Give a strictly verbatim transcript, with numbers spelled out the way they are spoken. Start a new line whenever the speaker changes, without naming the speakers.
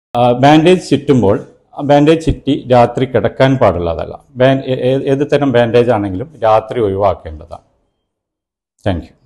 Bandage ചുറ്റുമ്പോൾ bandage ചുറ്റി രാത്രി കിടക്കാൻ പാടുള്ളതല്ല. ഏത് തരം ബാൻഡേജ് ആണെങ്കിലും രാത്രി ഒഴിവാക്കേണ്ടതാണ്. Thank U.